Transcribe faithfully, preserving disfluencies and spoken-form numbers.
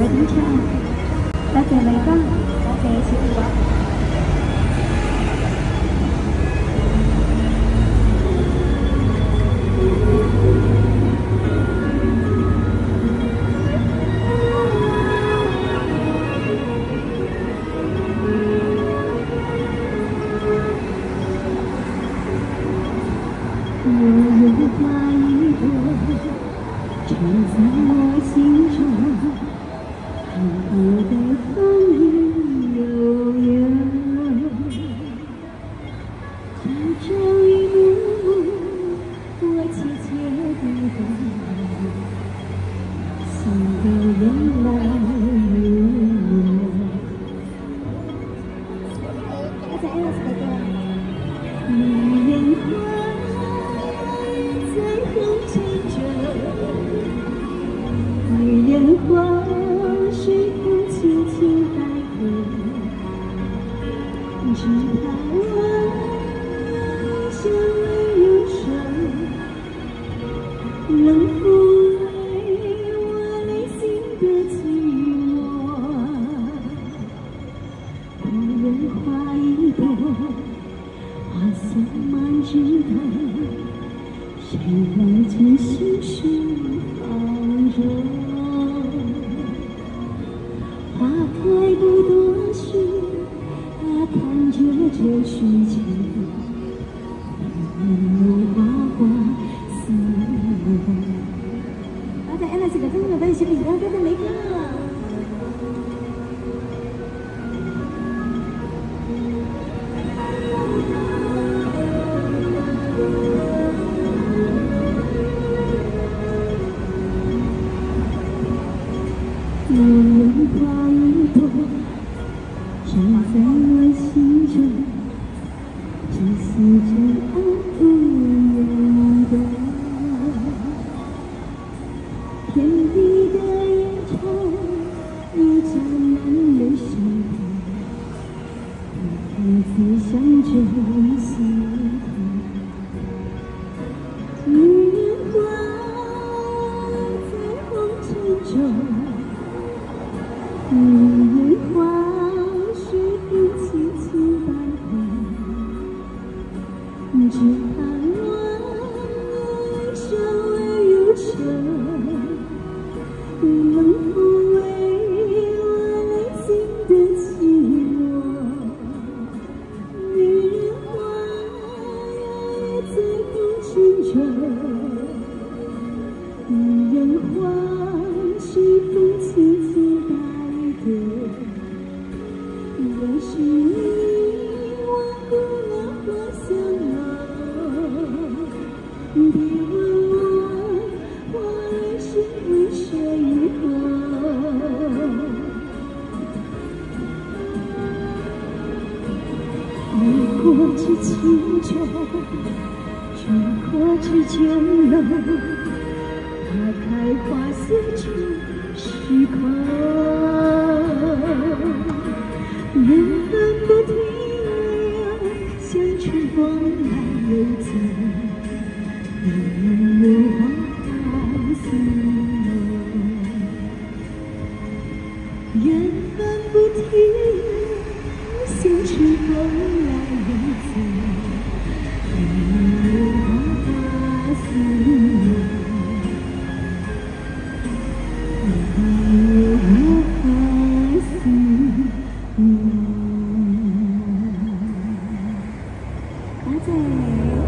đứng cho đã kể mấy con đã kể sự quá有花一朵，种在我心中，看不得风雨悠悠。这朝一幕幕，我切切地等，心都烟来如梦。我在 Ella 这个歌，女人花。 女人花，随风轻轻摆动，只盼望相偎有声，能抚慰我内心的寂寞。女人花一朵，花香满枝头。 谁来将心事放着？花开不多时，看着这世界，有花花似梦。啊，在 Ella 这个真的在心里，我真的没看了。 女人花一朵，种在我心中，只是这爱无言的。天地的夜长，有家难留心头，彼此相知心痛。女人花在红尘中。 女人花，随风轻轻摆动，只盼望相偎有声，能抚慰我内心的寂寞。女人花呀，在红尘中，女人花，随风轻轻摆。 若是你忘不了花香浓，别问我花儿是为谁红。爱过知情重，追过知眷浓，花开花谢处时空。 缘分不停留，像春风来又走，人有花花似梦。缘分不停留，像春风来又走，人有花花似梦。 嗯，阿仔。